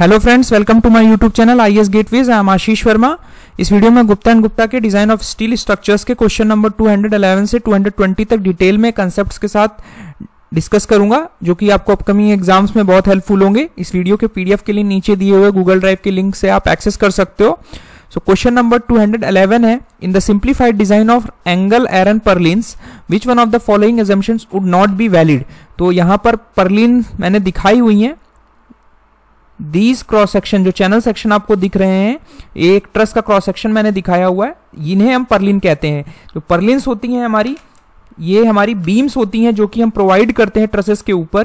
Hello friends, welcome to my YouTube channel IAS gateways. I am Ashish Verma. इस video में Gupta and Gupta के design of steel structures के question number 211 से 220 तक detail में कंसेप्ट्स के साथ डिस्कस करूंगा, जो कि आपको अपकमिंग एग्जाम्स में बहुत हेल्पफुल होंगे। इस वीडियो के पीडीएफ के लिए नीचे दिए हुए गूगल ड्राइव के लिंक से आप एक्सेस कर सकते हो। सो क्वेश्चन नंबर 211 है, in the simplified design of angle iron purlins which one of the following assumptions would not be valid. तो यहाँ पर पर्लिन मैंने दिखाई हुई है। दीज क्रॉस सेक्शन, जो चैनल सेक्शन आपको दिख रहे हैं, एक ट्रस का क्रॉस सेक्शन मैंने दिखाया हुआ है, इन्हें हम पर्लिन कहते हैं। जो पर्लिन्स होती हैं हमारी, ये हमारी बीम्स होती हैं जो कि हम प्रोवाइड करते हैं ट्रसेस के ऊपर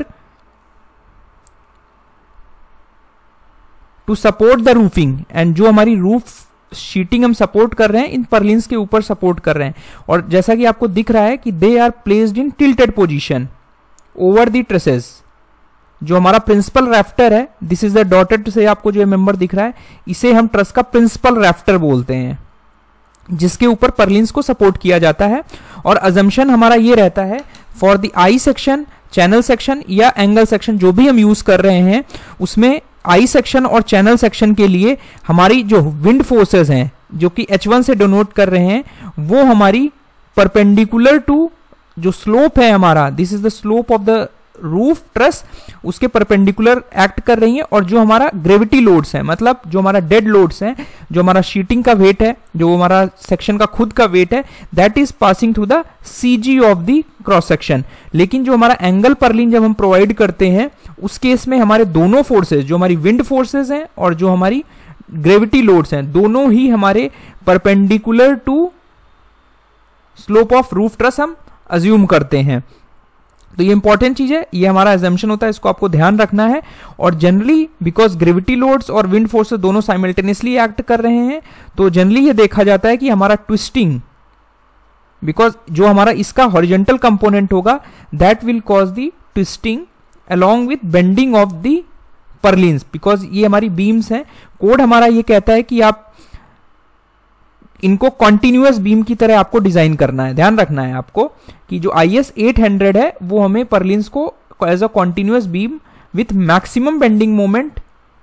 to support the roofing. And जो हमारी रूफ शीटिंग हम सपोर्ट कर रहे हैं, इन पर्लिन्स के ऊपर सपोर्ट कर रहे हैं। और जैसा कि आपको दिख रहा है कि they are placed in tilted position over the trusses. जो हमारा प्रिंसिपल रैफ्टर है, दिस इज द डॉटेड से आपको जो मेंबर दिख रहा है, इसे हम ट्रस का प्रिंसिपल रैफ्टर बोलते हैं, जिसके ऊपर पर्लिन्स को सपोर्ट किया जाता है। और अजम्पशन हमारा ये रहता है, for the I section, channel section या एंगल सेक्शन जो भी हम यूज कर रहे हैं, उसमें आई सेक्शन और चैनल सेक्शन के लिए हमारी जो विंड फोर्सेस हैं, जो कि H1 से डिनोट कर रहे हैं, वो हमारी परपेंडिकुलर टू जो स्लोप है हमारा, this is the slope of the roof truss, उसके परपेंडिकुलर एक्ट कर रही है। और जो हमारा ग्रेविटी लोड्स है, मतलब जो हमारा डेड लोड्स है, जो हमारा शीटिंग का वेट है, जो हमारा सेक्शन का खुद का वेट है, that is passing through the CG of the cross section. लेकिन जो हमारा एंगल पर्लिन जब हम प्रोवाइड करते हैं, उस केस में हमारे दोनों फोर्सेस, जो हमारी विंड फोर्सेस हैं और जो हमारी ग्रेविटी लोड्स हैं, दोनों ही हमारे perpendicular to slope of roof truss हम अज्यूम करते हैं। तो ये इंपॉर्टेंट चीज है, ये हमारा एजम्पशन होता है, इसको आपको ध्यान रखना है। और जनरली बिकॉज ग्रेविटी लोड्स और विंड फोर्सेस दोनों साइमल्टेनियसली एक्ट कर रहे हैं, तो जनरली ये देखा जाता है कि हमारा ट्विस्टिंग, बिकॉज जो हमारा इसका हॉरिजॉन्टल कंपोनेंट होगा, that will cause the twisting along with bending of the purlins. Because ये हमारी बीम्स हैं, कोड हमारा ये कहता है कि आप इनको कॉन्टिन्यूअस बीम की तरह आपको डिजाइन करना है। ध्यान रखना है आपको कि जो IS 800 है, वो हमें पर्लिन्स को as a continuous beam with maximum bending moment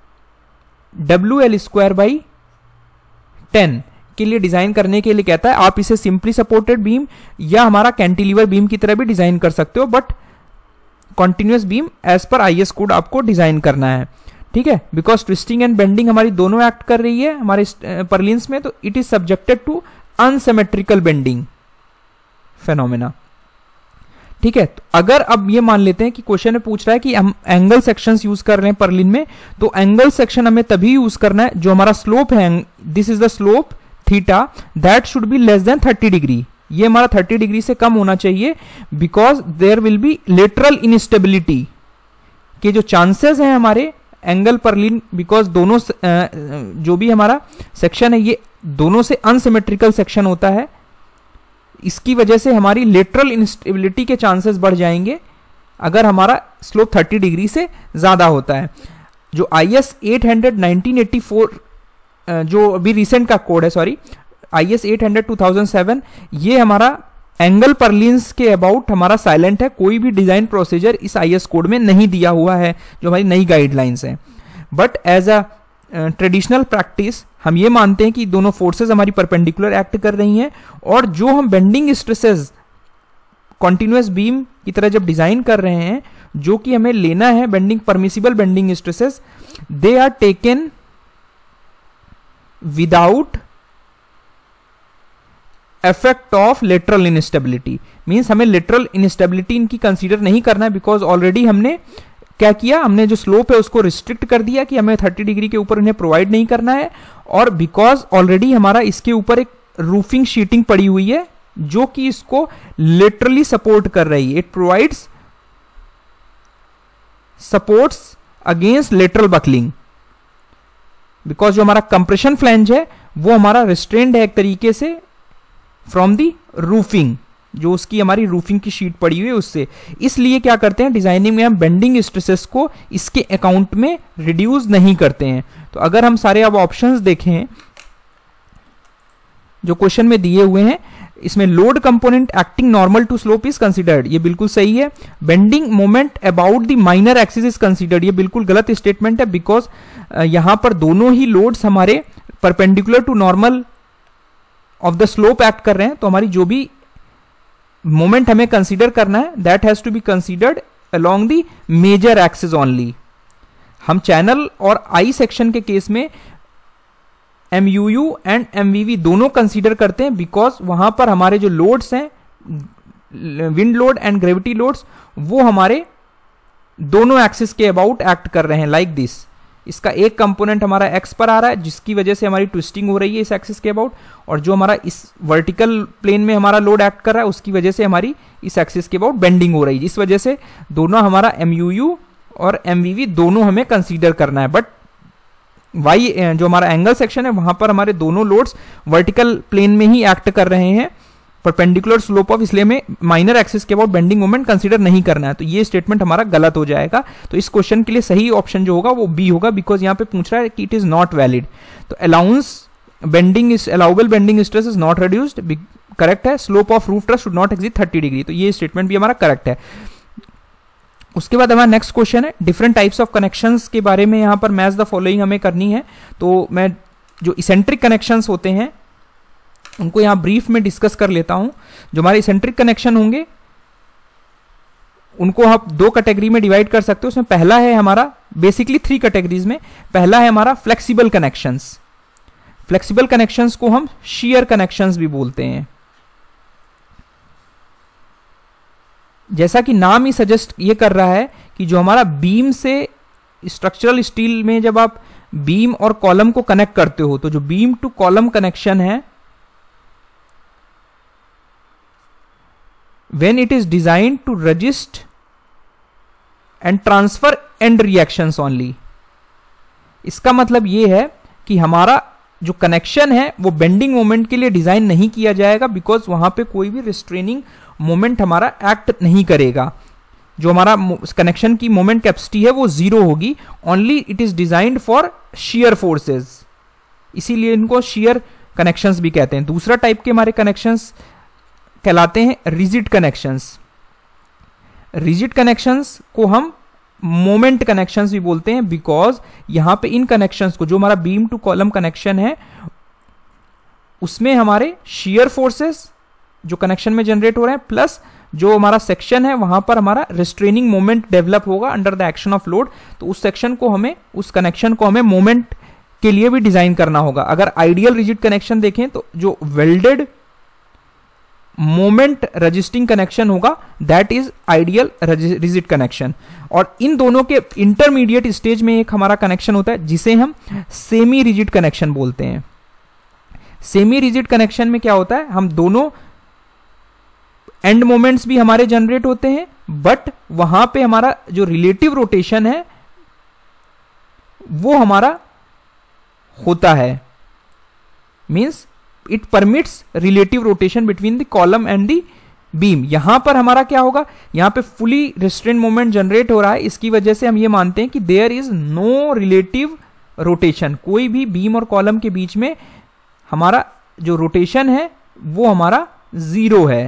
WL²/10 के लिए डिजाइन करने के लिए कहता है। आप इसे सिंपली सपोर्टेड बीम या हमारा कैंटिलीवर बीम की तरह भी डिजाइन कर सकते हो, but continuous beam as per IS code आपको डिजाइन करना है, ठीक है। बिकॉज ट्विस्टिंग एंड बेंडिंग हमारी दोनों एक्ट कर रही है हमारे पर्लिन्स में, तो it is subjected to unsymmetrical bending phenomena, ठीक है। तो अगर अब ये मान लेते हैं कि क्वेश्चन में पूछ रहा है कि हम एंगल सेक्शंस यूज कर रहे हैं पर्लिन में, तो एंगल सेक्शन हमें तभी यूज करना है जो हमारा स्लोप है, this is the slope theta, that should be less than 30 degree. ये हमारा 30 डिग्री से कम होना चाहिए, because there will be lateral instability के जो चांसेस हैं हमारे एंगल पर्लिन, बिकॉज दोनों जो भी हमारा सेक्शन है, ये दोनों से अनसिमेट्रिकल सेक्शन होता है, इसकी वजह से हमारी लेटरल इनस्टेबिलिटी के चांसेस बढ़ जाएंगे अगर हमारा स्लोप 30 डिग्री से ज्यादा होता है। जो IS 800 1984 जो अभी रिसेंट का कोड है, सॉरी, IS 800 2007, ये हमारा एंगल पर्लिन्स के अबाउट हमारा साइलेंट है। कोई भी डिजाइन प्रोसीजर इस IS कोड में नहीं दिया हुआ है, जो हमारी नई गाइडलाइंस है। But as a traditional practice हम ये मानते हैं कि दोनों फोर्सेस हमारी परपेंडिकुलर एक्ट कर रही हैं, और जो हम बेंडिंग स्ट्रेसेस कॉन्टिन्यूअस बीम की तरह जब डिजाइन कर रहे हैं, जो कि हमें लेना है bending permissible bending stresses, they are taken without effect of lateral instability. Means हमें लेटरल इनस्टेबिलिटी इनकी कंसीडर नहीं करना है, बिकॉज ऑलरेडी हमने क्या किया, हमने जो स्लोप है उसको रिस्ट्रिक्ट कर दिया कि हमें 30 डिग्री के ऊपर उन्हें प्रोवाइड नहीं करना है। और बिकॉज ऑलरेडी हमारा इसके ऊपर एक रूफिंग शीटिंग पड़ी हुई है जो कि इसको लिटरली सपोर्ट कर रही है, it provides supports against lateral buckling. Because जो हमारा कंप्रेशन फ्लैंज है वो हमारा रिस्ट्रेंड है एक तरीके से फ्रॉम दी रूफिंग, जो उसकी हमारी रूफिंग की शीट पड़ी हुई है उससे। इसलिए क्या करते हैं, डिजाइनिंग में हम बेंडिंग स्ट्रेसेस को इसके अकाउंट में रिड्यूस नहीं करते हैं। तो अगर हम सारे अब ऑप्शंस देखें जो क्वेश्चन में दिए हुए हैं, इसमें load component acting normal to slope is considered, ये बिल्कुल सही है। Bending moment about the minor axis is considered, ये बिल्कुल गलत स्टेटमेंट है, बिकॉज यहां पर दोनों ही लोड्स हमारे perpendicular to normal of the slope act कर रहे हैं, तो हमारी जो भी मोमेंट हमें कंसीडर करना है that has to be considered along the major axis only. हम चैनल और आई सेक्शन के केस में MUU एंड MVV दोनों कंसीडर करते हैं, बिकॉज वहां पर हमारे जो लोड्स हैं, wind load and gravity loads, वो हमारे दोनों एक्सिस के अबाउट एक्ट कर रहे हैं लाइक दिस। इसका एक कंपोनेंट हमारा एक्स पर आ रहा है जिसकी वजह से हमारी ट्विस्टिंग हो रही है इस एक्सिस के अबाउट, और जो हमारा इस वर्टिकल प्लेन में हमारा लोड एक्ट कर रहा है उसकी वजह से हमारी इस एक्सिस के अबाउट बेंडिंग हो रही है। इस वजह से दोनों हमारा MUU और MVV दोनों हमें कंसीडर करना है। बट वाई जो हमारा एंगल सेक्शन है वहां पर हमारे दोनों लोड्स वर्टिकल प्लेन में ही एक्ट कर रहे हैं परपेंडिकुलर स्लोप ऑफ, इसलिए हमें माइनर एक्सिस के अबाउट बेंडिंग मोमेंट कंसीडर नहीं करना है। तो ये स्टेटमेंट हमारा गलत हो जाएगा। तो इस क्वेश्चन के लिए सही ऑप्शन जो होगा वो बी होगा, बिकॉज यहां पे पूछ रहा है कि इट इज नॉट वैलिड। तो allowable bending stress is not reduced, correct है। Slope of roof truss should not exceed 30 degree, तो ये स्टेटमेंट भी हमारा करेक्ट है। उसके बाद हमारा नेक्स्ट क्वेश्चन है डिफरेंट टाइप्स ऑफ कनेक्शंस के बारे में। यहां पर मैच द फॉलोइंग हमें करनी है। तो मैं जो इसेंट्रिक कनेक्शंस होते हैं उनको यहां ब्रीफ में डिस्कस कर लेता हूं। जो हमारे इसेंट्रिक कनेक्शन होंगे उनको आप दो कैटेगरी में डिवाइड कर सकते हो। उसमें पहला है हमारा बेसिकली 3 कैटेगरीज में। पहला है हमारा फ्लेक्सिबल कनेक्शंस। फ्लेक्सिबल कनेक्शंस को हम शियर कनेक्शंस भी बोलते हैं। जैसा कि नाम ही सजेस्ट ये कर रहा है कि जो हमारा बीम से स्ट्रक्चरल स्टील में जब आप बीम और कॉलम को कनेक्ट करते हो तो जो बीम टू कॉलम कनेक्शन है, when it is designed to resist and transfer end reactions only। इसका मतलब यह है कि हमारा जो कनेक्शन है वो बेंडिंग मोमेंट के लिए डिजाइन नहीं किया जाएगा, बिकॉज वहां पे कोई भी रिस्ट्रेनिंग मोमेंट हमारा एक्ट नहीं करेगा। जो हमारा कनेक्शन की मोमेंट कैपेसिटी है वो 0 होगी। Only it is designed for shear forces, इसीलिए इनको शियर कनेक्शंस भी कहते हैं। दूसरा टाइप के हमारे कनेक्शंस कहलाते हैं रिजिड कनेक्शंस। रिजिड कनेक्शंस को हम मोमेंट कनेक्शंस भी बोलते हैं, बिकॉज यहां पे इन कनेक्शंस को, जो हमारा बीम टू कॉलम कनेक्शन है उसमें हमारे शियर फोर्सेस जो कनेक्शन में जनरेट हो रहे हैं, प्लस जो हमारा सेक्शन है वहां पर हमारा रिस्ट्रेनिंग मोमेंट डेवलप होगा under the action of load. तो उस सेक्शन को हमें, उस कनेक्शन को हमें मोमेंट के लिए भी डिजाइन करना होगा। अगर आइडियल रिजिड कनेक्शन देखें तो जो वेल्डेड मोमेंट रजिस्टिंग कनेक्शन होगा that is ideal rigid connection. और इन दोनों के इंटरमीडिएट स्टेज में एक हमारा कनेक्शन होता है जिसे हम सेमी रिजिड कनेक्शन बोलते हैं। सेमी रिजिड कनेक्शन में क्या होता है, हम दोनों एंड मोमेंट्स भी हमारे जनरेट होते हैं, बट वहां पे हमारा जो रिलेटिव रोटेशन है वो हमारा होता है, means it permits relative rotation between the column and the beam. यहां पर हमारा क्या होगा, यहां पे फुली रिस्ट्रेन मोमेंट जनरेट हो रहा है, इसकी वजह से हम ये मानते हैं कि there is no relative rotation. कोई भी बीम और कॉलम के बीच में हमारा जो रोटेशन है वो हमारा 0 है।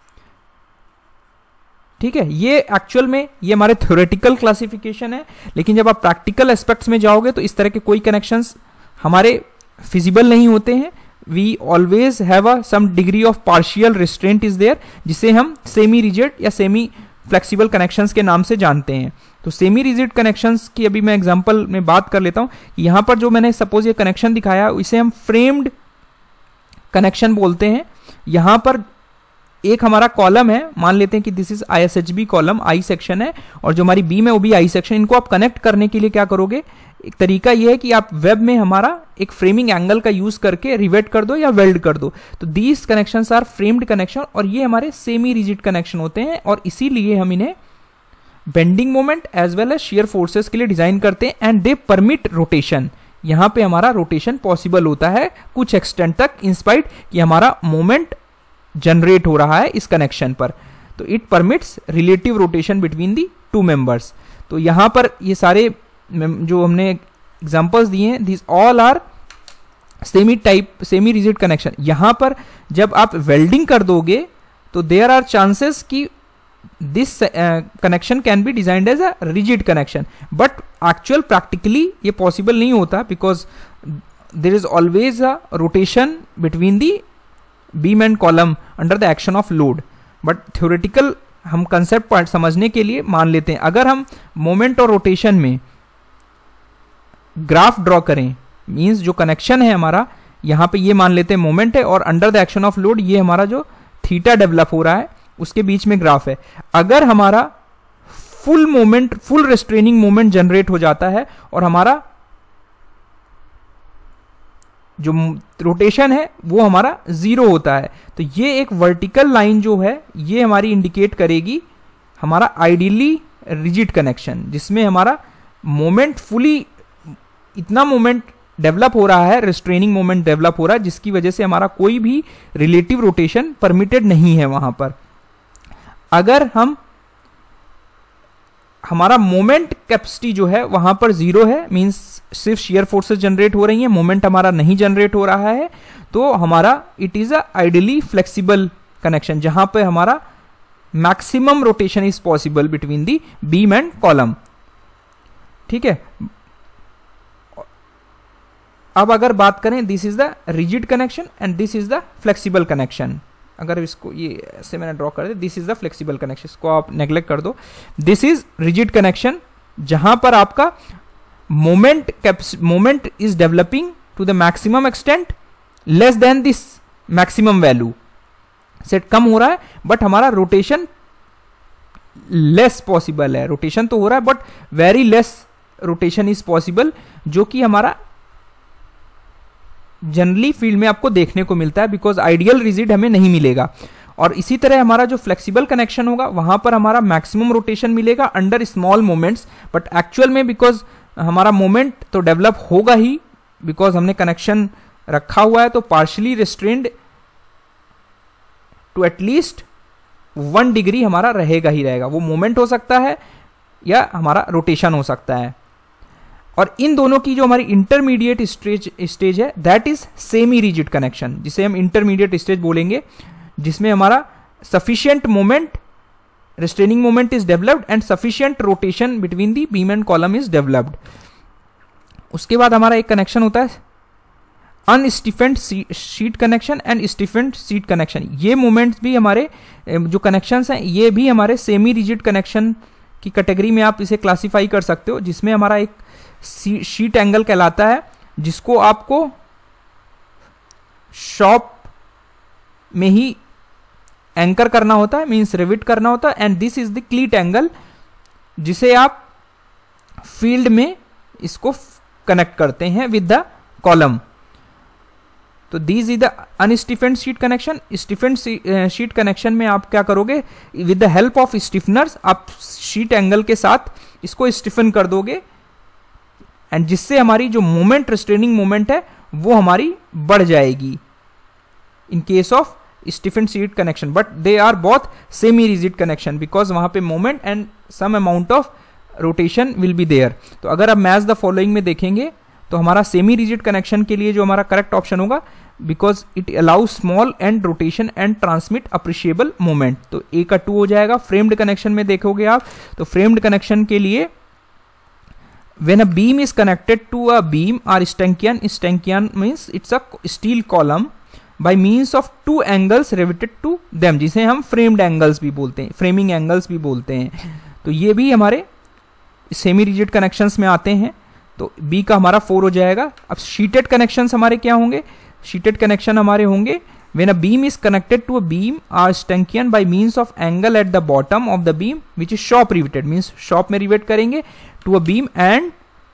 ठीक है, ये एक्चुअल में ये हमारे थ्योरेटिकल क्लासिफिकेशन है, लेकिन जब आप प्रैक्टिकल एस्पेक्ट्स में जाओगे तो इस तरह के कोई कनेक्शंस हमारे फिजिबल नहीं होते हैं। We always have a some degree of partial restraint is there, जिसे हम सेमी रिजिड या सेमी फ्लेक्सिबल कनेक्शंस के नाम से जानते हैं। तो सेमी रिजिड कनेक्शंस की अभी मैं एग्जांपल में बात कर लेता हूं। यहां पर जो मैंने सपोज ये कनेक्शन दिखाया इसे हम फ्रेम्ड कनेक्शन बोलते हैं। यहां पर एक हमारा कॉलम है, मान लेते हैं कि this is ISHB column, I section है, और जो हमारी बीम है वो भी आई सेक्शन। इनको आप कनेक्ट करने के लिए क्या करोगे, एक तरीका ये है कि आप वेब में हमारा एक फ्रेमिंग एंगल का यूज करके रिवेट कर दो या वेल्ड कर दो। तो these connections are framed connection, और ये हमारे सेमी रिजिड कनेक्शन होते हैं, और इसीलिए हम इन्हें bending moment as well as shear forces के लिए डिजाइन करते हैं, एंड दे परमिट रोटेशन। यहां पे हमारा रोटेशन पॉसिबल होता है कुछ एक्सटेंट तक, इंस्पाइट कि हमारा मोमेंट जनरेट हो रहा है इस कनेक्शन पर। तो it permits relative rotation between the two members. तो यहां पर ये सारे जो हमने एग्जांपल्स दिए हैं, this all are semi rigid connection. यहां पर जब आप वेल्डिंग कर दोगे तो देयर आर चांसेस कि this connection can be designed as a rigid connection, but actual practically ये पॉसिबल नहीं होता because there is always a rotation between the beam and column under the action of load. But theoretical हम concept point समझने के लिए मान लेते हैं, अगर हम मोमेंट और रोटेशन में ग्राफ ड्रॉ करें, मींस जो कनेक्शन है हमारा यहां पे ये मान लेते हैं मोमेंट है और under the action of load ये हमारा जो थीटा डेवलप हो रहा है उसके बीच में ग्राफ है। अगर हमारा full moment, full restraining moment generate हो जाता है और हमारा जो रोटेशन है वो हमारा जीरो होता है, तो ये एक वर्टिकल लाइन जो है ये हमारी इंडिकेट करेगी हमारा आइडियली रिजिड कनेक्शन, जिसमें हमारा मोमेंट फुली इतना मोमेंट डेवलप हो रहा है, रेस्ट्रेनिंग मोमेंट डेवलप हो रहा है, जिसकी वजह से हमारा कोई भी रिलेटिव रोटेशन परमिटेड नहीं है वहां पर। अगर हमारा मोमेंट कैपेसिटी जो है वहां पर जीरो है, मींस सिर्फ शेयर फोर्सेस जनरेट हो रही हैं, मोमेंट हमारा नहीं जनरेट हो रहा है, तो हमारा it is a ideally flexible connection जहां पे हमारा maximum rotation is possible between the beam and column. ठीक है, अब अगर बात करें this is the rigid connection and this is the flexible connection. अगर इसको ये ऐसे मैंने ड्रॉ कर दिया, this is the flexible connection, इसको आप नेग्लेक्ट कर दो। दिस इज रिजिड कनेक्शन जहां पर आपका moment is developing to the maximum extent less than this maximum value से कम हो रहा है, बट हमारा रोटेशन लेस पॉसिबल है। रोटेशन तो हो रहा है but very less rotation is possible, जो कि हमारा जनरली फील्ड में आपको देखने को मिलता है, बिकॉज आइडियल रिजिड हमें नहीं मिलेगा। और इसी तरह हमारा जो फ्लेक्सिबल कनेक्शन होगा वहां पर हमारा मैक्सिमम रोटेशन मिलेगा under small moments, but actual में बिकॉज हमारा मोमेंट तो डेवलप होगा ही, बिकॉज हमने कनेक्शन रखा हुआ है, तो partially restrained to at least 1 degree हमारा रहेगा ही रहेगा। वो मोमेंट हो सकता है या हमारा रोटेशन हो सकता है। और इन दोनों की जो हमारी इंटरमीडिएट स्टेज है that is semi rigid connection, जिसे हम इंटरमीडिएट स्टेज बोलेंगे, जिसमें हमारा sufficient moment, restraining moment is developed and sufficient rotation between the beam and column is developed. उसके बाद हमारा एक कनेक्शन होता है unstiffened seat connection and stiffened seat connection. ये मोमेंट्स भी हमारे जो कनेक्शंस हैं ये भी हमारे सेमी रिजिड कनेक्शन की कैटेगरी में आप इसे क्लासिफाई कर सकते हो, जिसमें हमारा एक शीट एंगल कहलाता है, जिसको आपको शॉप में ही एंकर करना होता है, मींस रिविट करना होता है, and this is the cleat angle, जिसे आप फील्ड में इसको कनेक्ट करते हैं विद द कॉलम। तो this is the unstiffened seat connection. Stiffened seat connection में आप क्या करोगे, with the help of stiffeners आप शीट एंगल के साथ इसको स्टिफन कर दोगे, एंड जिससे हमारी जो मोमेंट, रिस्ट्रेनिंग मोमेंट है वो हमारी बढ़ जाएगी in case of stiffened seat connection, but they are both semi rigid connection because वहां पे moment and some amount of rotation will be there. तो अगर आप मैच द फॉलोइंग में देखेंगे तो हमारा सेमी रिजिड कनेक्शन के लिए जो हमारा करेक्ट ऑप्शन होगा, because it allow small end rotation and transmit appreciable moment, तो ए का 2 हो जाएगा। फ्रेम्ड कनेक्शन में देखोगे आप तो फ्रेम्ड कनेक्शन के लिए when a beam is connected to a beam or stanchion means it's a steel column by means of 2 angles riveted to them, जिसे हम framed angles भी बोलते हैं, framing angles भी बोलते हैं। तो ये भी हमारे सेमी रिजिड कनेक्शंस में आते हैं, तो बी का हमारा 4 हो जाएगा। अब शीटेड कनेक्शंस हमारे क्या होंगे, शीटेड कनेक्शन हमारे होंगे when a beam is connected to a beam or stanchion by means of angle at the bottom of the beam which is shop riveted, means shop में रिवेट करेंगे to a beam and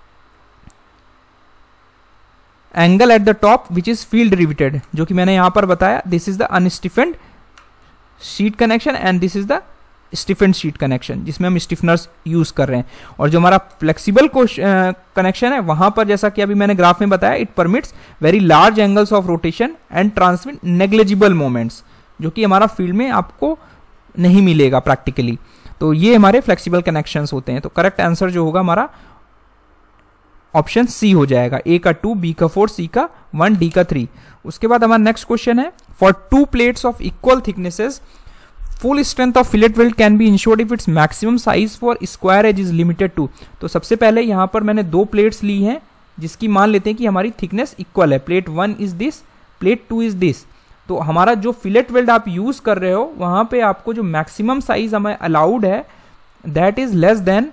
angle at the top which is field riveted, जो कि मैंने यहां पर बताया this is the unstiffened sheet connection and this is the stiffened seat connection, जिसमें हम स्टिफनर्स यूज कर रहे हैं। और जो हमारा फ्लेक्सिबल कनेक्शन है वहां पर जैसा कि अभी मैंने ग्राफ में बताया, it permits very large angles of rotation and transmit negligible moments, जो कि हमारा फील्ड में आपको नहीं मिलेगा प्रैक्टिकली। तो ये हमारे फ्लेक्सिबल कनेक्शंस होते हैं। तो करेक्ट आंसर जो होगा हमारा ऑप्शन सी हो जाएगा, ए का 2, बी का 4, सी का 1, डी का 3। उसके बाद हमारा नेक्स्ट क्वेश्चन है, for 2 plates of equal thicknesses full strength of fillet weld can be ensured if its maximum size for square edge is limited to. तो सबसे पहले यहाँ पर मैंने दो प्लेट्स ली हैं जिसकी मान लेते हैं कि हमारी थिकनेस इक्वल है। Plate 1 is this, plate 2 is this. तो हमारा जो फिलेट वेल्ड आप यूज कर रहे हो वहां पे आपको जो मैक्सिमम साइज हमें अलाउड है दैट इज लेस देन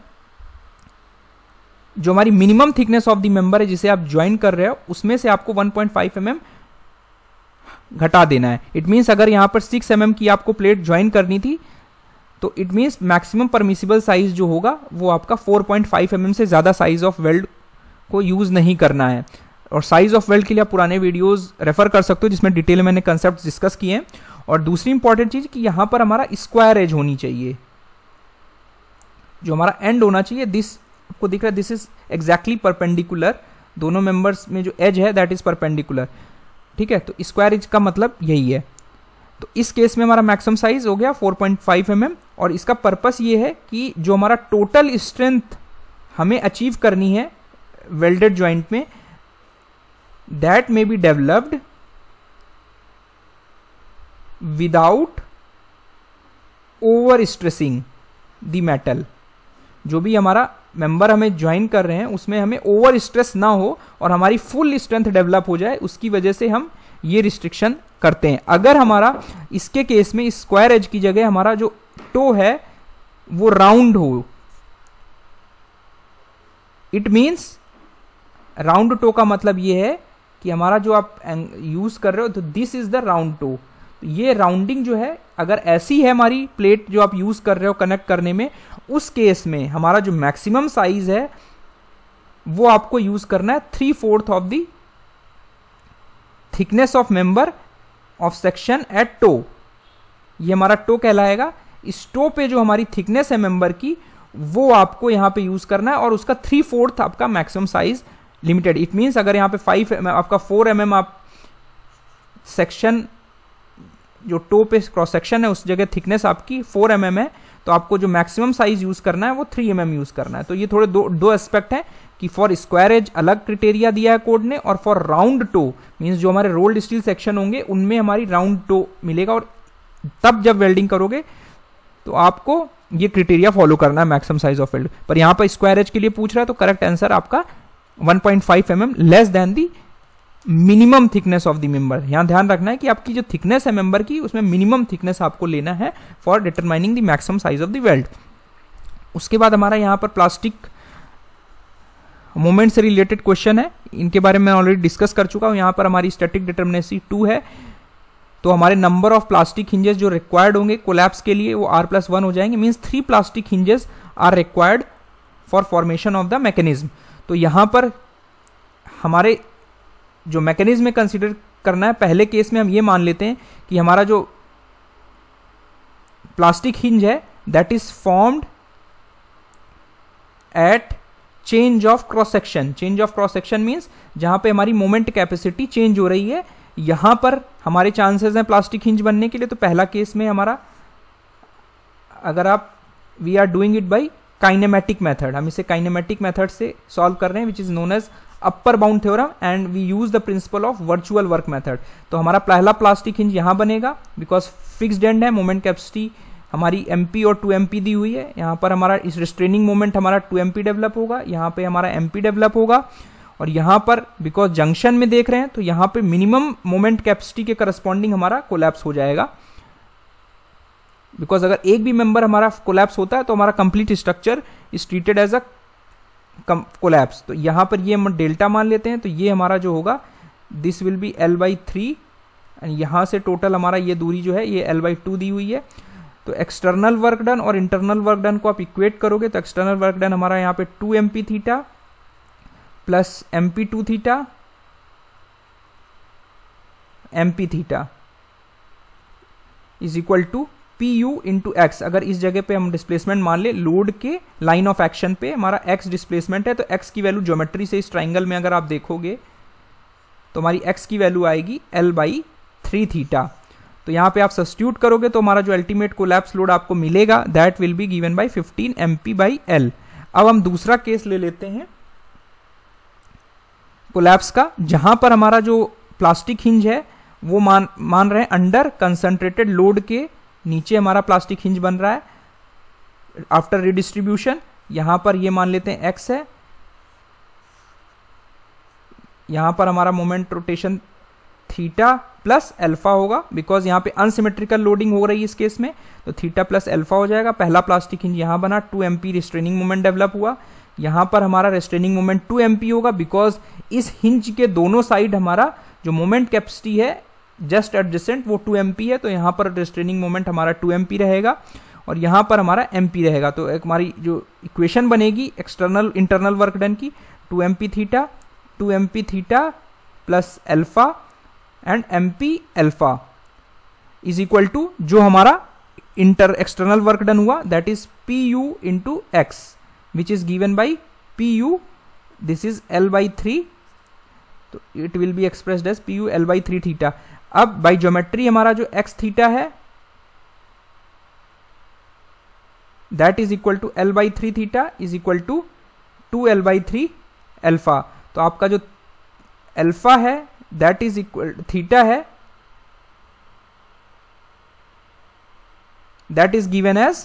जो हमारी minimum thickness of the member है जिसे आप ज्वाइन कर रहे हो, उसमें से आपको 1.5 mm घटा देना है। इट मीन्स अगर यहां पर 6 mm की आपको प्लेट ज्वाइन करनी थी तो it means maximum permissible size जो होगा वो आपका 4.5 mm से ज्यादा साइज ऑफ वेल्ड को यूज नहीं करना है। और साइज ऑफ वेल्ड के लिए आप पुराने वीडियोस रेफर कर सकते हो जिसमें डिटेल में मैंने कंसेप्ट डिस्कस किए हैं। और दूसरी इंपॉर्टेंट चीज कि यहां पर हमारा स्क्वायर एज होनी चाहिए, जो हमारा एंड होना चाहिए। दिस आपको दिख रहा है, दिस इज एग्जैक्टली परपेंडिकुलर, दोनों मेंबर्स में जो एज है दैट इज परपेंडिकुलर। ठीक है, तो स्क्वायर एज का मतलब यही है। तो इस केस में हमारा मैक्सिमम साइज हो गया 4.5 mm और इसका पर्पस ये है कि जो हमारा टोटल स्ट्रेंथ हमें अचीव करनी है वेल्डेड ज्वाइंट में that may be developed without over stressing the metal. जो भी हमारा मेंबर हमें ज्वाइन कर रहे हैं उसमें हमें ओवर स्ट्रेस ना हो और हमारी फुल स्ट्रेंथ डेवलप हो जाए, उसकी वजह से हम ये रिस्ट्रिक्शन करते हैं। अगर हमारा इसके केस में स्क्वायर एज की जगह हमारा जो टो है वो राउंड हो, इट मींस राउंड टो का मतलब ये है कि हमारा जो आप यूज कर रहे हो तो this is the round toe. ये राउंडिंग जो है अगर ऐसी है हमारी प्लेट जो आप यूज कर रहे हो कनेक्ट करने में, उस केस में हमारा जो मैक्सिमम साइज है वो आपको यूज करना है 3/4 of the thickness of member of section at toe. ये हमारा टो कहलाएगा। इस टो पे जो हमारी थिकनेस है मेंबर की वो आपको यहां पे यूज करना है और उसका 3/4 आपका maximum size limited. It means अगर यहां पे 5 आपका 4 mm आप सेक्शन जो टो पे क्रॉस सेक्शन है उस जगह थिकनेस आपकी 4 mm है तो आपको जो मैक्सिमम साइज यूज करना है वो 3 mm यूज करना है। तो ये थोड़े दो एस्पेक्ट हैं कि फॉर स्क्वायर एज अलग क्राइटेरिया दिया है कोड ने और फॉर राउंड टो मींस जो हमारे रोल्ड स्टील सेक्शन होंगे उनमें हमारी राउंड टो मिलेगा। और तब जब वेल्डिंग करोगे तो आपको ये क्राइटेरिया फॉलो करना है मैक्सिमम साइज ऑफ वेल्ड। पर यहां पर स्क्वायर एज के लिए पूछ रहा है तो करेक्ट आंसर आपका 1.5 mm less than the minimum thickness of the member. यहां ध्यान रखना है कि आपकी जो थिकनेस है मेंबर की उसमें मिनिमम थिकनेस आपको लेना है for determining the maximum size of the weld. उसके बाद हमारा यहां पर प्लास्टिक मोमेंट से रिलेटेड क्वेश्चन है, इनके बारे में मैं ऑलरेडी डिस्कस कर चुका हूं। यहां पर हमारी स्टैटिक डिटरमिनेसी 2 है तो हमारे नंबर ऑफ प्लास्टिक हिंजेस जो रिक्वायर्ड होंगे कोलैप्स के लिए वो R+1 हो जाएंगे। Means 3 plastic hinges are required for formation of the mechanism. तो यहां पर हमारे जो मैकेनिज्म में कंसीडर करना है, पहले केस में हम ये मान लेते हैं कि हमारा जो प्लास्टिक हिंज है that is formed at change of cross section. Change of cross section means जहां पे हमारी मोमेंट कैपेसिटी चेंज हो रही है, यहां पर हमारे चांसेस हैं प्लास्टिक हिंज बनने के लिए। तो पहला केस में हमारा अगर आप we are doing it by kinematic method, हम इसे काइनेमेटिक मेथड से सॉल्व कर रहे हैं which is known as upper bound theorem and we use the principle of virtual work method. तो हमारा पहला प्लास्टिक हिंज यहां बनेगा बिकॉज फिक्स्ड एंड है, मोमेंट कैपेसिटी हमारी MP और 2MP दी हुई है। यहां पर हमारा इस रिस्ट्रेनिंग मोमेंट हमारा 2MP डेवलप होगा, यहां पे हमारा MP डेवलप होगा और यहां पर बिकॉज जंक्शन में देख रहे हैं तो यहां पे मिनिमम मोमेंट कैपेसिटी के करस्पॉन्डिंग हमारा कोलैप्स हो जाएगा। बिकॉज अगर एक भी मेंबर हमारा कोलैप्स होता है तो हमारा complete structure is treated as a collapse. तो यहां पर ये हम डेल्टा मान लेते हैं तो ये हमारा जो होगा this will B L/3 and यहां से टोटल हमारा ये दूरी जो है ये L/2 दी हुई है। तो एक्सटर्नल वर्क डन और इंटरनल वर्क डन को आप इक्वेट करोगे तो एक्सटर्नल वर्क डन हमारा यहां पे 2MP theta plus MP2 theta MP theta is equal to PU into x. अगर इस जगह पे हम डिस्प्लेसमेंट मान ले लोड के लाइन ऑफ एक्शन पे हमारा x डिस्प्लेसमेंट है तो x की वैल्यू ज्योमेट्री से इस ट्राइंगल में अगर आप देखोगे तो हमारी x की वैल्यू आएगी L/3 थीटा। तो यहां पे आप सब्स्टिट्यूट करोगे तो हमारा जो अल्टीमेट कोलैप्स लोड आपको मिलेगा that will be given by 15 MP/L। अब हम दूसरा केस ले लेते हैं कोलैप्स का, जहां पर हमारा जो प्लास्टिक हिंज है वो मान रहे हैं अंडर कंसंट्रेटेड लोड के नीचे हमारा प्लास्टिक हिंज बन रहा है आफ्टर रिडिस्ट्रीब्यूशन। यहां पर ये मान लेते हैं x है, यहां पर हमारा moment rotation theta plus alpha होगा, बिकॉज यहां पे अनसिमेट्रिकल लोडिंग हो रही है इस केस में, तो थीटा प्लस अल्फा हो जाएगा। पहला प्लास्टिक हिंज यहां बना, 2 MP रिस्ट्रेनिंग मोमेंट डेवलप हुआ। यहां पर हमारा रिस्ट्रेनिंग मोमेंट 2 MP होगा, बिकॉज इस हिंज के दोनों साइड हमारा जो मोमेंट कैपेसिटी है जस्ट एडजेसेंट वो 2 MP है, तो यहां पर रिस्ट्रेनिंग मोमेंट हमारा 2 MP रहेगा और यहां पर हमारा MP रहेगा। तो एक हमारी जो इक्वेशन बनेगी एक्सटर्नल इंटरनल वर्क डन की, 2 MP theta plus alpha and MP alpha is equal to जो हमारा एक्सटर्नल वर्क डन हुआ that is PU into x which is given by PU, this is L/3, तो it will be expressed as PU L/3 theta. अब बाई geometry हमारा जो x theta है that is equal to L/3 theta is equal to 2L/3 alpha. तो आपका जो alpha है दैट इज इक्वल थीटा है that is given as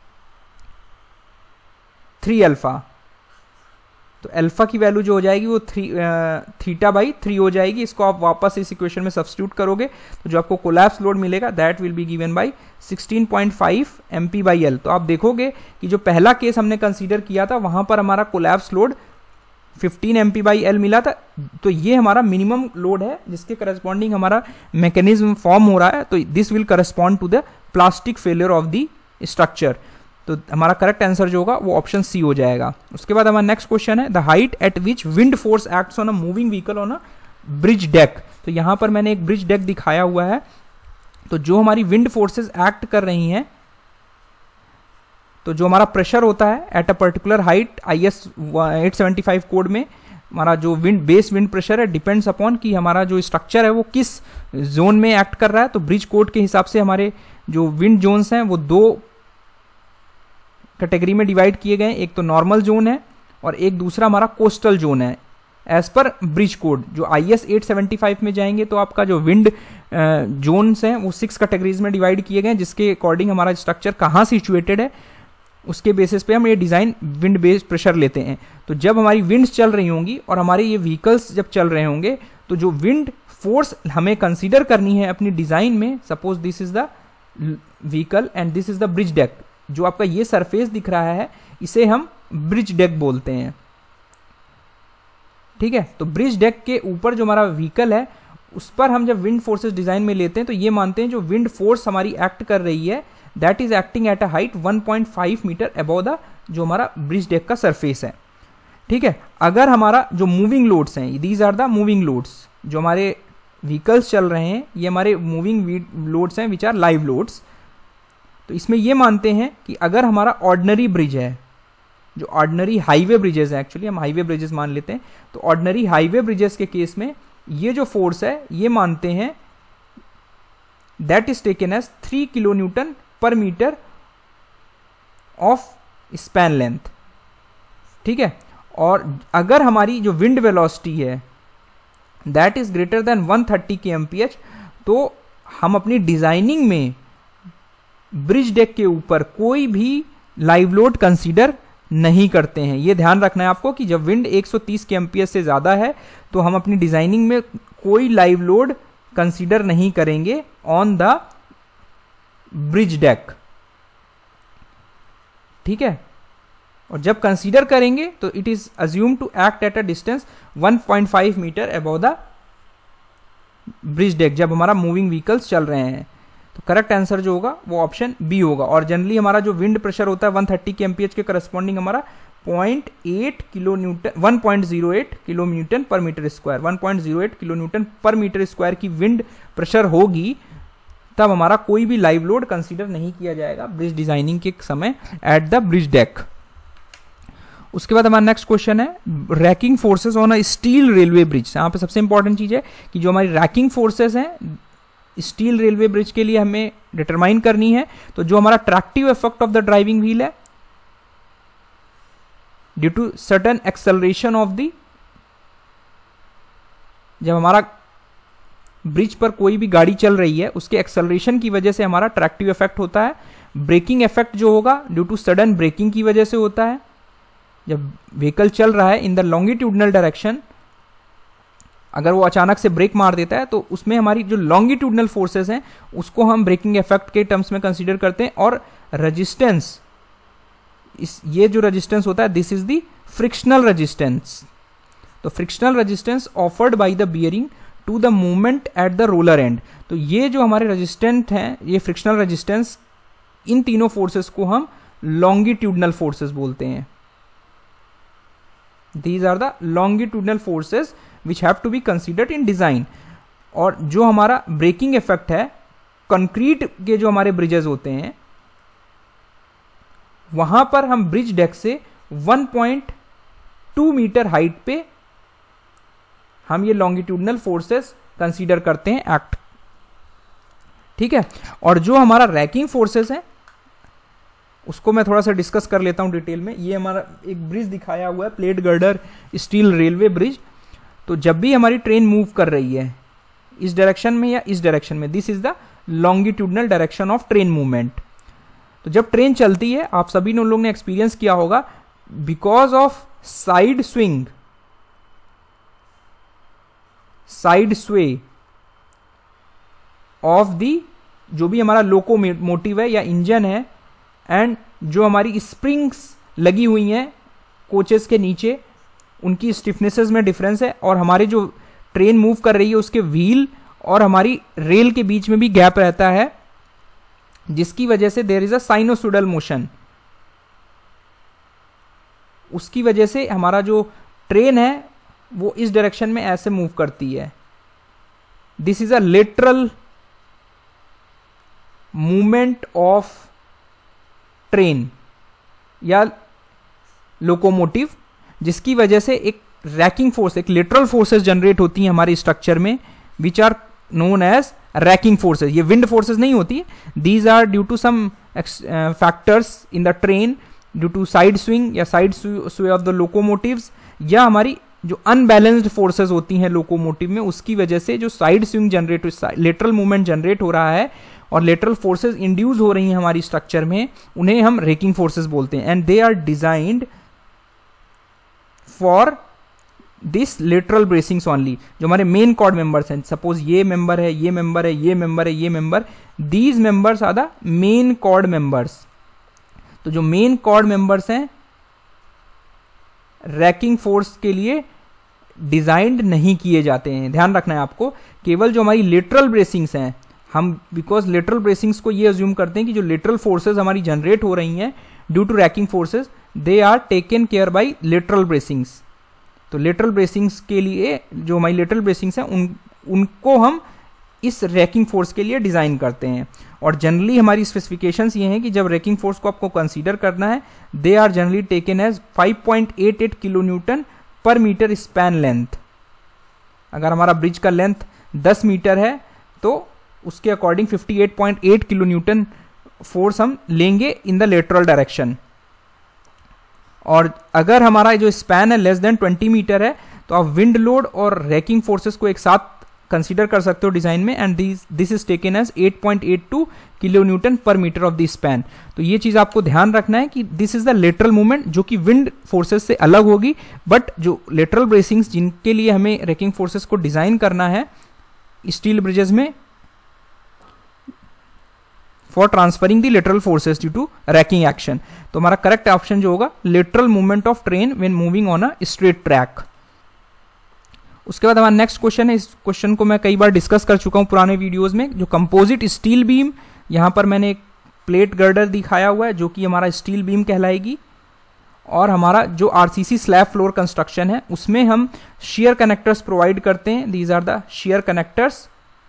3 alpha. तो अल्फा की वैल्यू जो हो जाएगी वो थीटा बाई 3 हो जाएगी। इसको आप वापस इस इक्वेशन में सब्स्टिट्यूट करोगे तो जो आपको कोलैप्स लोड मिलेगा that will be given by 16.5 MP/L। तो आप देखोगे कि जो पहला केस हमने कंसीडर किया था वहां पर हमारा कोलैप्स लोड 15 MP/L मिला था, तो ये हमारा मिनिमम लोड है जिसके करस्पॉन्डिंग हमारा मैकेनिज्म फॉर्म हो रहा है। तो this will correspond to the plastic failure of the structure. तो हमारा करेक्ट आंसर जो होगा वो ऑप्शन सी हो जाएगा। उसके बाद हमारा नेक्स्ट क्वेश्चन है the height at which wind force acts on a moving vehicle on a bridge deck. तो यहां पर मैंने एक ब्रिज डेक दिखाया हुआ है, तो जो हमारी विंड फोर्सेस एक्ट कर रही हैं, तो जो हमारा प्रेशर होता है at a particular height IS 875 code में हमारा जो बेस विंड प्रेशर है डिपेंड्स अपॉन कि हमारा जो स्ट्रक्चर है वो किस जोन में एक्ट कर रहा है। तो ब्रिज कोड के हिसाब से हमारे जो विंड जोन्स हैं वो 2 कैटेगरी में डिवाइड किए गए हैं, एक तो नॉर्मल जोन है और एक दूसरा हमारा कोस्टल जोन है एज पर ब्रिज कोड। जो IS 875 में जाएंगे तो आपका जो विंड जोन्स हैं वो 6 कैटेगरीज में डिवाइड किए गए हैं, जिसके अकॉर्डिंग हमारा स्ट्रक्चर कहाँ सिचुएटेड है उसके बेसिस पे हम ये डिजाइन विंड बेस्ड प्रेशर लेते हैं। तो जब हमारी विंड्स चल रही होंगी और हमारे ये व्हीकल्स जब चल रहे होंगे तो जो विंड फोर्स हमें कंसीडर करनी है अपनी डिजाइन में, suppose this is the vehicle and this is the bridge deck, जो आपका ये सरफेस दिख रहा है इसे हम ब्रिज डेक बोलते हैं, ठीक है। तो ब्रिज डेक के ऊपर जो हमारा व्हीकल है उस पर हम जब विंड फोर्सेस डिजाइन में लेते हैं तो ये मानते हैं जो विंड फोर्स हमारी एक्ट कर रही है that is acting at a height 1.5 metre above the जो हमारा ब्रिज डेक का सरफेस है, ठीक है। अगर हमारा जो मूविंग लोड्स हैं, these are the moving loads, जो हमारे व्हीकल्स चल रहे हैं ये हमारे मूविंग लोड्स हैं विच आर लाइव लोड्स। तो इसमें ये मानते हैं कि अगर हमारा ऑर्डिनरी ब्रिज है, जो ऑर्डिनरी हाईवे ब्रिजेस है, एक्चुअली हम हाईवे ब्रिजेस मान लेते हैं, तो ऑर्डिनरी हाईवे ब्रिजेस के केस में ये जो फोर्स है ये मानते हैं that is taken as 3 kN per metre of span length, ठीक है। और अगर हमारी जो विंड वेलोसिटी है that is greater than 130 kmph, तो हम अपनी डिजाइनिंग में ब्रिज डेक के ऊपर कोई भी लाइव लोड कंसीडर नहीं करते हैं। यह ध्यान रखना है आपको कि जब विंड 130 kmph से ज्यादा है तो हम अपनी डिजाइनिंग में कोई लाइव लोड कंसीडर नहीं करेंगे ऑन द ब्रिज डेक, ठीक है। और जब कंसीडर करेंगे तो it is assume to act at a distance 1.5 metre above the bridge deck जब हमारा मूविंग व्हीकल्स चल रहे हैं। तो करेक्ट आंसर जो होगा वो ऑप्शन बी होगा। और जनरली हमारा जो विंड प्रेशर होता है 130 kmph के करस्पॉन्डिंग हमारा 1.08 kilonewton per metre square, 1.08 kilonewton per metre square की विंड प्रेशर होगी, तब हमारा कोई भी लाइव लोड कंसीडर नहीं किया जाएगा ब्रिज डिजाइनिंग के समय एट द ब्रिज डेक। उसके बाद हमारा नेक्स्ट क्वेश्चन है racking forces on a steel railway bridge. यहाँ पे सबसे इंपॉर्टेंट चीज है कि जो हमारी रैकिंग फोर्सेस हैं स्टील रेलवे ब्रिज के लिए हमें डिटरमाइन करनी है। तो जो हमारा tractive effect of the driving wheel है due to certain acceleration of the, जब हमारा ब्रिज पर कोई भी गाड़ी चल रही है उसके एक्सेलरेशन की वजह से हमारा ट्रैक्टिव इफेक्ट होता है। ब्रेकिंग इफेक्ट जो होगा ड्यू टू सडन ब्रेकिंग की वजह से होता है। जब व्हीकल चल रहा है इन द लॉन्गिट्यूडनल डायरेक्शन, अगर वो अचानक से ब्रेक मार देता है तो उसमें हमारी जो लॉन्गिट्यूडनल फोर्सेस हैं उसको हम ब्रेकिंग इफेक्ट के टर्म्स में कंसीडर करते हैं। और रेजिस्टेंस, ये जो रेजिस्टेंस होता है this is the frictional resistance. तो frictional resistance offered by the bearing to the movement at the roller end. तो ये जो हमारे रेजिस्टेंट हैं, ये फ्रिक्शनल रेजिस्टेंस, इन तीनों फोर्सेस को हम लॉन्गिट्यूडनल फोर्सेस बोलते हैं। These are the longitudinal forces which have to be considered in design. और जो हमारा ब्रेकिंग इफेक्ट है, कंक्रीट के जो हमारे ब्रिजेस होते हैं वहां पर हम ब्रिज डेक से 1.2 मीटर हाइट पे हम ये लॉन्गिट्यूडनल फोर्सेस कंसीडर करते हैं एक्ट। ठीक है, और जो हमारा रैकिंग फोर्सेस है उसको मैं थोड़ा सा डिस्कस कर लेता हूं डिटेल में। ये हमारा एक ब्रिज दिखाया हुआ है, plate girder steel railway bridge. तो जब भी हमारी ट्रेन मूव कर रही है इस डायरेक्शन में या इस डायरेक्शन में, this is the longitudinal direction of train movement. तो जब ट्रेन चलती है, आप सभी लोग ने एक्सपीरियंस किया होगा, because of side swing, side sway of the, जो भी हमारा लोकोमोटिव है या इंजन है, एंड जो हमारी स्प्रिंग्स लगी हुई हैं कोचेस के नीचे, उनकी स्टिफनेसेस में डिफरेंस है, और हमारी जो ट्रेन मूव कर रही है उसके व्हील और हमारी रेल के बीच में भी गैप रहता है, जिसकी वजह से there is a sinusoidal motion. उसकी वजह से हमारा जो ट्रेन है वो इस डायरेक्शन में ऐसे मूव करती है। This is a lateral movement of train या लोकोमोटिव, जिसकी वजह से एक रैकिंग फोर्स, एक लेटरल फोर्सेस जनरेट होती हैं हमारे स्ट्रक्चर में, which are known as racking forces. ये विंड फोर्सेस नहीं होती, these are due to some factors in the train, due to side swing या side sway of the locomotives, या हमारी जो अनबैलेंस्ड फोर्सेस होती हैं लोकोमोटिव में, उसकी वजह से जो side swing generate, lateral movement generate हो रहा है और लेटरल फोर्सेस इंड्यूस हो रही हैं हमारी स्ट्रक्चर में, उन्हें हम रैकिंग फोर्सेस बोलते हैं। And they are designed for this lateral bracings only. जो हमारे मेन कॉर्ड मेंबर्स हैं, सपोज ये मेंबर है, ये मेंबर है, ये मेंबर है, ये member, these members are the main chord members. तो जो मेन कॉर्ड मेंबर्स हैं रैकिंग फोर्स के लिए डिजाइंड नहीं किए जाते हैं, ध्यान रखना है आपको। केवल जो हमारी लेटरल ब्रेसिंग्स हैं, हम बिकॉज लेटरल ब्रेसिंग्स को ये अज्यूम करते हैं कि जो लेटरल फोर्सेस हमारी जनरेट हो रही हैं due to racking forces, they are taken care by lateral bracings. तो लेटरल ब्रेसिंग्स के लिए जो हमारी लेटरल ब्रेसिंग्स हैं उनको हम इस रैकिंग फोर्स के लिए डिजाइन करते हैं। और जनरली हमारी स्पेसिफिकेशंस ये हैं कि जब रैकिंग फोर्स को आपको कंसीडर करना है, they are generally taken as 5.88 kilo newton per metre span length. अगर हमारा ब्रिज का लेंथ 10 मीटर है तो उसके अकॉर्डिंग 58.8 किलो न्यूटन फोर्स हम लेंगे इन द लेटरल डायरेक्शन। और अगर हमारा जो स्पैन है लेस देन 20 मीटर है तो आप विंड लोड और रैकिंग फोर्सेस को एक साथ कंसीडर कर सकते हो डिजाइन में, and this is taken as 8.82 kilo newton per metre of the span. तो ये चीज आपको ध्यान रखना है कि this is the lateral movement जो कि विंड फोर्सेस से अलग होगी, बट जो लेटरल ब्रेसिंग्स जिनके लिए हमें रैकिंग फोर्सेस को डिजाइन करना है स्टील ब्रिजेस में for transferring the lateral forces due to racking action, तो हमारा करेक्ट ऑप्शन जो होगा lateral movement of train when moving on a straight track. उसके बाद हमारा नेक्स्ट क्वेश्चन है, इस क्वेश्चन को मैं कई बार डिस्कस कर चुका हूं पुराने वीडियोस में। जो कंपोजिट स्टील बीम, यहां पर मैंने एक प्लेट गर्डर दिखाया हुआ है जो कि हमारा स्टील बीम कहलाएगी, और हमारा जो आरसीसी स्लैब फ्लोर कंस्ट्रक्शन है उसमें हम शेयर कनेक्टर्स प्रोवाइड करते हैं। These are the shear connectors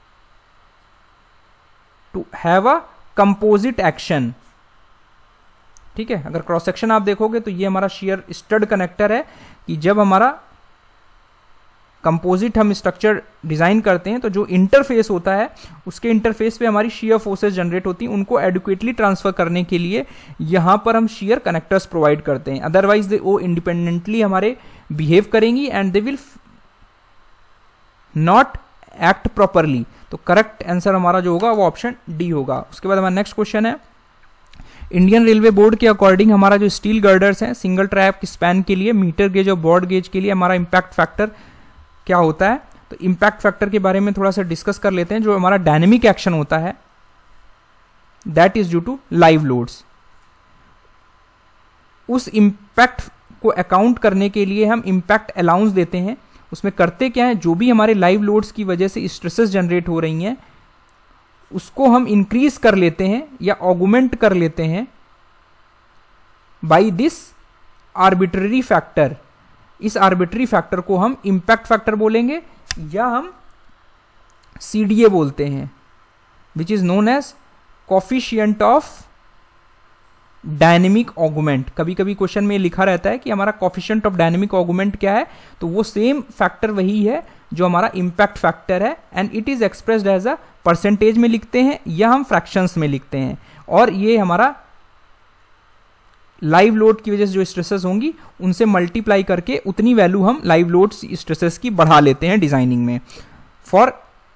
to have a composite action. ठीक है, अगर क्रॉस सेक्शन आप देखोगे तो ये हमारा शेयर स्टड कनेक्टर है कि जब हमारा कंपोजिट हम स्ट्रक्चर डिजाइन करते हैं तो जो इंटरफेस होता है उसके इंटरफेस पे हमारी शेयर फोर्सेस जनरेट होती हैं, उनको एडुकेटली ट्रांसफर करने के लिए यहां पर हम शेयर कनेक्टर्स प्रोवाइड करते हैं। अदरवाइज वो इंडिपेंडेंटली हमारे बिहेव करेंगी and they will not act properly. तो करेक्ट आंसर हमारा जो होगा वो ऑप्शन डी होगा। उसके बाद हमारा नेक्स्ट क्वेश्चन है, इंडियन रेलवे बोर्ड के अकॉर्डिंग हमारा जो स्टील गर्डर्स हैं सिंगल ट्रैक स्पैन के लिए, मीटर गेज और ब्रॉड गेज के लिए हमारा इम्पैक्ट फैक्टर क्या होता है। तो इम्पैक्ट फैक्टर के बारे में थोड़ा सा डिस्कस कर लेते हैं। जो हमारा डायनेमिक एक्शन होता है that is due to live loads, उस इम्पैक्ट को अकाउंट करने के लिए हम इम्पैक्ट अलाउंस देते हैं। उसमें करते क्या है, जो भी हमारे लाइव लोड्स की वजह से स्ट्रेसेस जनरेट हो रही हैं उसको हम इंक्रीज कर लेते हैं या ऑगुमेंट कर लेते हैं बाई दिस आर्बिट्ररी फैक्टर। इस आर्बिट्ररी फैक्टर को हम इम्पैक्ट फैक्टर बोलेंगे या हम CDA बोलते हैं, which is known as coefficient of dynamic augment. कभी कभी क्वेश्चन में लिखा रहता है कि हमारा कोफिशिएंट ऑफ डायनेमिक ऑगुमेंट क्या है, तो वो सेम फैक्टर वही है जो हमारा इम्पैक्ट फैक्टर है, and it is expressed as a percentage में लिखते हैं या हम फ्रैक्शंस में लिखते हैं। और ये हमारा लाइव लोड की वजह से जो स्ट्रेसेस होंगी उनसे मल्टीप्लाई करके उतनी वैल्यू हम लाइव लोड स्ट्रेसेस की बढ़ा लेते हैं डिजाइनिंग में, फॉर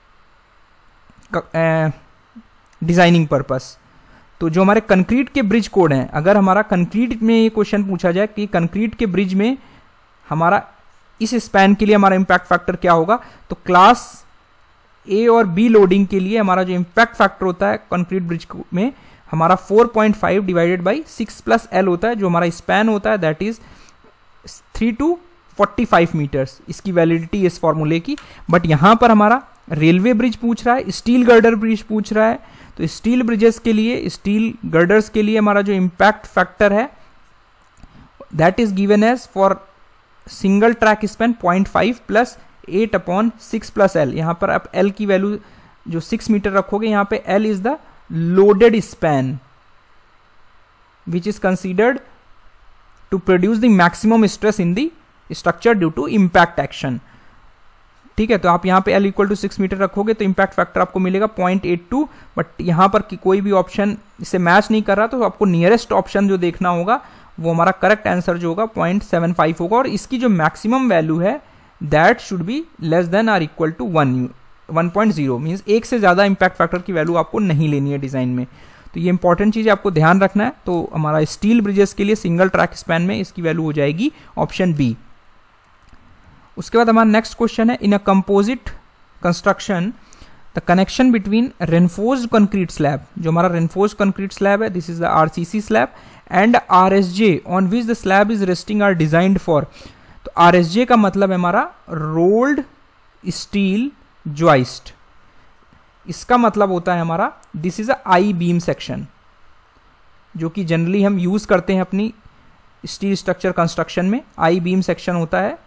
डिजाइनिंग पर्पस। तो जो हमारे कंक्रीट के ब्रिज कोड हैं, अगर हमारा कंक्रीट में ये क्वेश्चन पूछा जाए कि कंक्रीट के ब्रिज में हमारा इस स्पैन के लिए हमारा इम्पैक्ट फैक्टर क्या होगा, तो क्लास ए और बी लोडिंग के लिए हमारा जो इम्पैक्ट फैक्टर होता है कंक्रीट ब्रिज में हमारा 4.5 डिवाइडेड बाई 6 प्लस एल होता है। जो हमारा स्पैन होता है दैट इज 3 to 45 मीटर्स। इसकी वैलिडिटी इस फॉर्मूले की। बट यहां पर हमारा रेलवे ब्रिज पूछ रहा है, स्टील गर्डर ब्रिज पूछ रहा है, तो स्टील ब्रिजेस के लिए, स्टील गर्डर्स के लिए हमारा जो इम्पैक्ट फैक्टर है that is given as for single track span 0.5 plus 8/6 plus L. यहां पर आप एल की वैल्यू जो 6 मीटर रखोगे, यहां पे L is the loaded span which is considered to produce the maximum stress in the structure due to impact action. ठीक है, तो आप यहां पे L इक्वल टू 6 मीटर रखोगे तो इम्पैक्ट फैक्टर आपको मिलेगा 0.82। बट यहां पर कोई भी ऑप्शन इससे मैच नहीं कर रहा, तो आपको नियरेस्ट ऑप्शन जो देखना होगा वो हमारा करेक्ट आंसर जो होगा 0.75 होगा। और इसकी जो मैक्सिमम वैल्यू है that should be less than or equal to 1.0 means एक से ज्यादा इम्पैक्ट फैक्टर की वैल्यू आपको नहीं लेनी है डिजाइन में। तो ये इंपॉर्टेंट चीज आपको ध्यान रखना है। तो हमारा स्टील ब्रिजेस के लिए सिंगल ट्रैक स्पैन में इसकी वैल्यू हो जाएगी ऑप्शन बी। उसके बाद हमारा नेक्स्ट क्वेश्चन है, in a composite construction the connection between reinforced concrete slab, जो हमारा रेनफोर्स्ड कंक्रीट स्लैब है this is the RCC slab, and RSJ on which the slab is resting are designed for. तो RSJ का मतलब है हमारा rolled steel ज्वाइस्ट। इसका मतलब होता है हमारा this is a I beam section, जो कि जनरली हम यूज करते हैं अपनी स्टील स्ट्रक्चर कंस्ट्रक्शन में। आई बीम सेक्शन होता है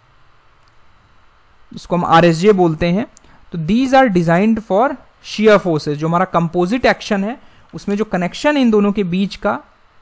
जिसको हम RSJ बोलते हैं। तो these are designed for shear forces. जो हमारा कंपोजिट एक्शन है उसमें जो कनेक्शन इन दोनों के बीच का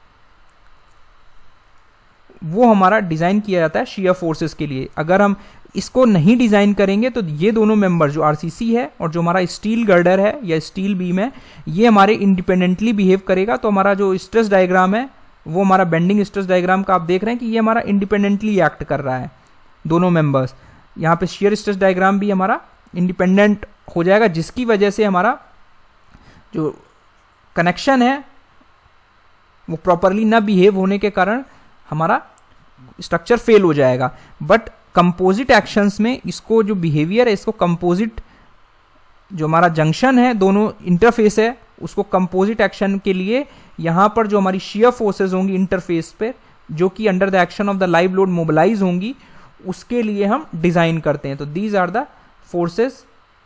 वो हमारा डिजाइन किया जाता है शियर फोर्सेस के लिए। अगर हम इसको नहीं डिजाइन करेंगे तो ये दोनों मेंबर जो RCC है और जो हमारा स्टील गर्डर है या स्टील बीम है ये हमारे इंडिपेंडेंटली बिहेव करेगा। तो हमारा जो स्ट्रेस डायग्राम है वो हमारा बेंडिंग स्ट्रेस डायग्राम का आप देख रहे हैं कि ये हमारा इंडिपेंडेंटली एक्ट कर रहा है दोनों मेंबर्स। यहाँ पे शियर स्ट्रेस डायग्राम भी हमारा इंडिपेंडेंट हो जाएगा, जिसकी वजह से हमारा जो कनेक्शन है वो प्रॉपरली ना बिहेव होने के कारण हमारा स्ट्रक्चर फेल हो जाएगा। बट कंपोजिट एक्शंस में इसको जो बिहेवियर है इसको कंपोजिट, जो हमारा जंक्शन है दोनों इंटरफेस है उसको कंपोजिट एक्शन के लिए यहां पर जो हमारी शियर फोर्सेस होंगी इंटरफेस पे जो कि under the action of the live load mobilise होंगी उसके लिए हम डिजाइन करते हैं। तो these are the forces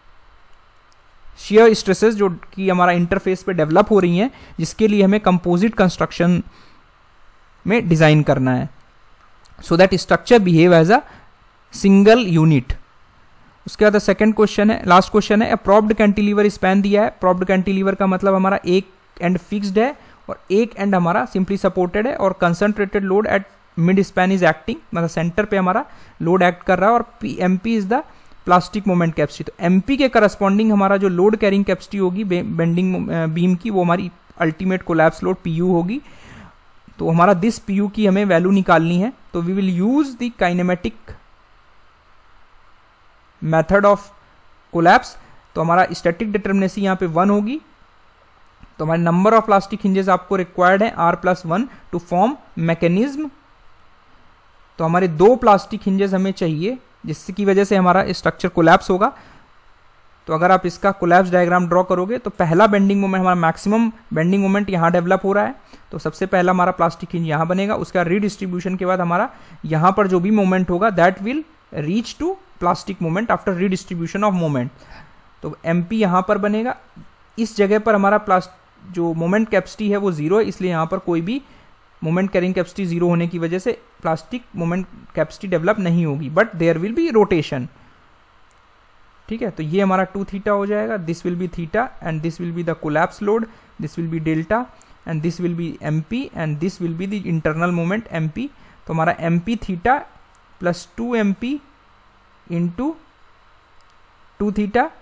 shear stresses जो कि हमारा इंटरफेस पे डेवलप हो रही हैं, जिसके लिए हमें कंपोजिट कंस्ट्रक्शन में डिजाइन करना है so that structure behave as a single unit. उसके बाद सेकंड क्वेश्चन है, लास्ट क्वेश्चन है, प्रॉप्ड कैंटिलीवर स्पैन दिया है। प्रॉप्ड कैंटिलीवर का मतलब हमारा एक एंड फिक्स्ड है और एक एंड हमारा सिंपली सपोर्टेड है और concentrated load at mid span is acting, मतलब सेंटर पे हमारा लोड एक्ट कर रहा है। और MP is the plastic moment capacity. तो MP के करस्पॉन्डिंग हमारा जो लोड कैरिंग कैपेसिटी होगी बेंडिंग बीम की वो हमारी अल्टीमेट कोलैप्स लोड PU होगी। तो हमारा दिस PU की हमें वैल्यू निकालनी है। तो we will use the kinematic method of collapse, तो हमारा स्टैटिक डिटर्मिनेसी यहाँ पे 1 होगी। तो हमारे नंबर ऑफ प्लास्टिक हिंजेस आपको रिक्वायर्ड है R+1 टू फॉर्म मैकेनिज्म। तो हमारे 2 प्लास्टिक हिंजेस हमें चाहिए जिसकी वजह से हमारा स्ट्रक्चर कोलैप्स होगा। तो अगर आप इसका कोलैप्स डायग्राम ड्रॉ करोगे तो पहला बेंडिंग मोमेंट, हमारा मैक्सिमम बेंडिंग मोमेंट यहाँ डेवलप हो रहा है। तो सबसे पहला हमारा प्लास्टिक हिंज यहाँ बनेगा, उसका रीडिस्ट्रीब्यूशन के बाद हमारा यहाँ पर जो भी मोमेंट होगा that will reach to plastic moment after redistribution of moment. तो MP यहाँ पर बनेगा। इस जगह पर हमारा जो मोमेंट कैपेसिटी है वो 0 है, इसलिए यहाँ पर कोई भी मोमेंट कैरिंग कैपेसिटी 0 होने की वजह से प्लास्टिक मोमेंट कैपेसिटी डेवलप नहीं होगी, but there will be rotation. ठीक है, तो ये हमारा 2 थीटा हो जाएगा, this will be theta and this will be the collapse load, this will be delta and this will be MP and this will be the internal moment MP। तो हमारा MP theta plus 2 MP into 2 theta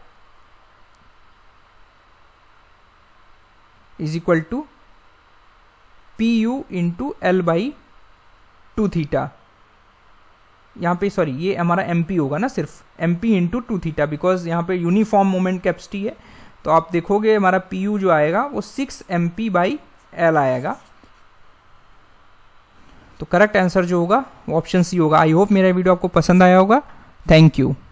is equal to PU into L/2 theta. यहाँ पे sorry, ये हमारा MP होगा ना, सिर्फ MP into 2 theta, because यहाँ पे यूनिफॉर्म मोमेंट कैपेसिटी है। तो आप देखोगे हमारा PU जो आएगा वो 6 MP/L आएगा। तो करेक्ट आंसर जो होगा वो ऑप्शन C होगा। आई होप मेरा वीडियो आपको पसंद आया होगा। Thank you.